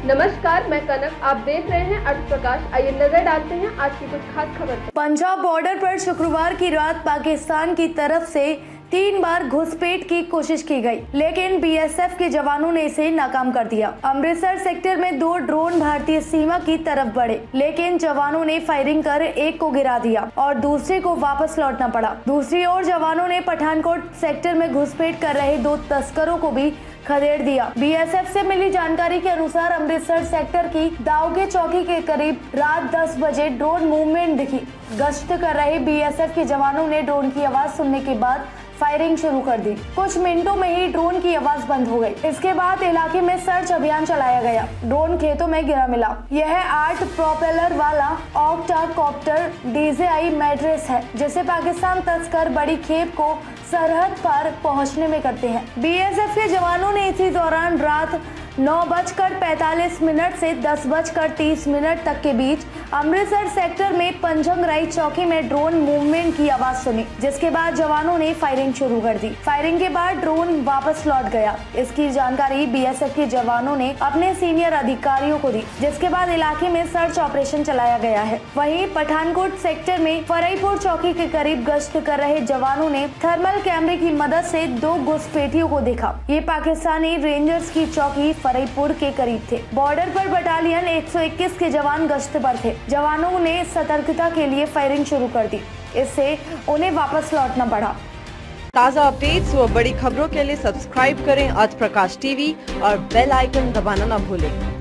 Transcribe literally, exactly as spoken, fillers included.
नमस्कार, मैं कनक। आप देख रहे हैं अर्थ प्रकाश। आइए नजर डालते हैं आज की कुछ खास खबर पर। पंजाब बॉर्डर पर शुक्रवार की रात पाकिस्तान की तरफ से तीन बार घुसपैठ की कोशिश की गई, लेकिन बीएसएफ के जवानों ने इसे नाकाम कर दिया। अमृतसर सेक्टर में दो ड्रोन भारतीय सीमा की तरफ बढ़े, लेकिन जवानों ने फायरिंग कर एक को गिरा दिया और दूसरे को वापस लौटना पड़ा। दूसरी ओर जवानों ने पठानकोट सेक्टर में घुसपैठ कर रहे दो तस्करों को भी खदेड़ दिया। बीएसएफ से मिली जानकारी के अनुसार अमृतसर सेक्टर की दाऊके चौकी के करीब रात दस बजे ड्रोन मूवमेंट दिखी। गश्त कर रहे बीएसएफ के जवानों ने ड्रोन की आवाज सुनने के बाद फायरिंग शुरू कर दी। कुछ मिनटों में ही ड्रोन की आवाज बंद हो गई। इसके बाद इलाके में सर्च अभियान चलाया गया। ड्रोन खेतों में गिरा मिला। यह आठ प्रोपेलर वाला ऑक्टाकॉप्टर डीजेआई मैट्रेस है, जिसे पाकिस्तान तस्कर बड़ी खेप को सरहद पार पहुंचने में करते हैं। बीएसएफ के जवानों ने इसी दौरान रात नौ बजकर पैतालीस मिनट से दस बजकर तीस मिनट तक के बीच अमृतसर सेक्टर में पंजंगराई चौकी में ड्रोन मूवमेंट की आवाज सुनी, जिसके बाद जवानों ने फायरिंग शुरू कर दी। फायरिंग के बाद ड्रोन वापस लौट गया। इसकी जानकारी बीएसएफ के जवानों ने अपने सीनियर अधिकारियों को दी, जिसके बाद इलाके में सर्च ऑपरेशन चलाया गया है। वहीं पठानकोट सेक्टर में फरीपुर चौकी के करीब गश्त कर रहे जवानों ने थर्मल कैमरे की मदद से दो घुसपैठियों को देखा। ये पाकिस्तानी रेंजर्स की चौकी फरीपुर के करीब थे। बॉर्डर पर बटालियन एक सौ इक्कीस के जवान गश्त पर थे। जवानों ने सतर्कता के लिए फायरिंग शुरू कर दी। इससे उन्हें वापस लौटना पड़ा। ताज़ा अपडेट्स व बड़ी खबरों के लिए सब्सक्राइब करें अर्थ प्रकाश टीवी और बेल आइकन दबाना न भूलें।